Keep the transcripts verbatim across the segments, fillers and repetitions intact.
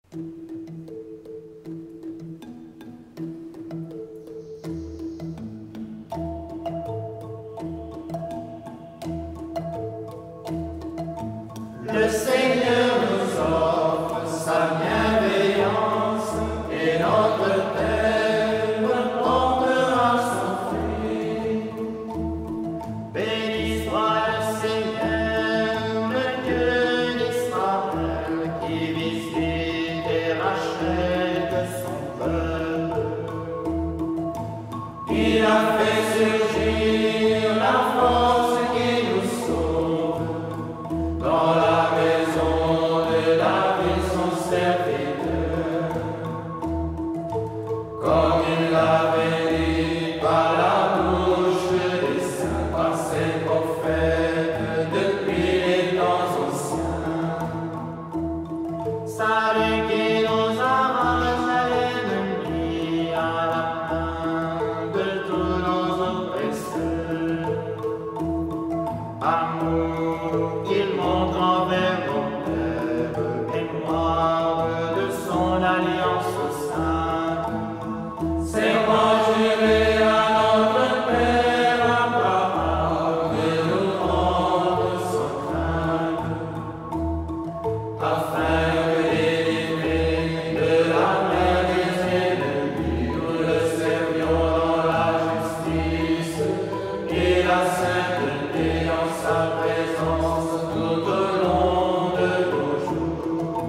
Le Seigneur nous offre sa bienveillance et notre terre portera son fruit. Béni soit le Seigneur, le Dieu d'Israël, qui visite et rachète son peuple. Il a fait surgir la force qui nous sauve dans la comme il l'avait dit par la bouche des saints, par ses prophètes, depuis les temps anciens. Salut qui nous arrache à l'ennemi, à la main de tous nos oppresseurs. Amour qu'il montre envers nos pères, mémoire de son alliance sainte. Serment juré à notre Père Abraham de nous rendre sans crainte, afin que délivrés de la mer des ennemis, nous le servions dans la justice et la sainteté en sa présence tout au long de nos jours.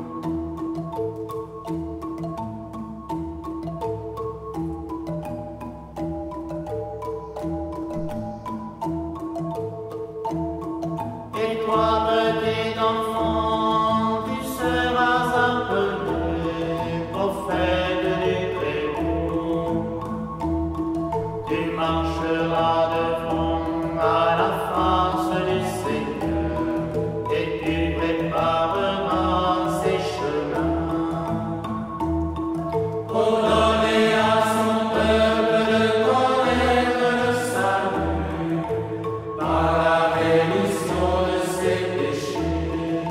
Et toi, petit enfant, tu seras appelé prophète du Très-Haut. Tu marcheras devant à la face du Seigneur et tu prépareras ses chemins pour donner à son peuple de connaître le salut par la rémission de ses péchés,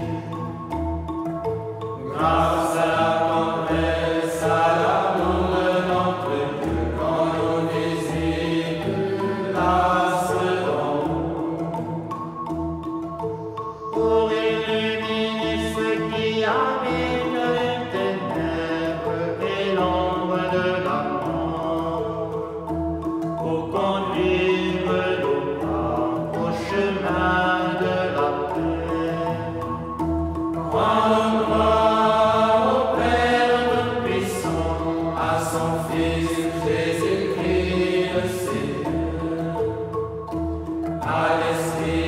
grâce à la tendresse, à l'amour de notre Dieu, quand nos visites lassent d'en haut, pour illuminer ceux qui habitent les ténèbres et l'ombre de la mort, pour conduire nos pas au chemin de la paix. Rends gloire au Père Tout-Puissant, à son Fils Jésus-Christ le Seigneur, à l'Esprit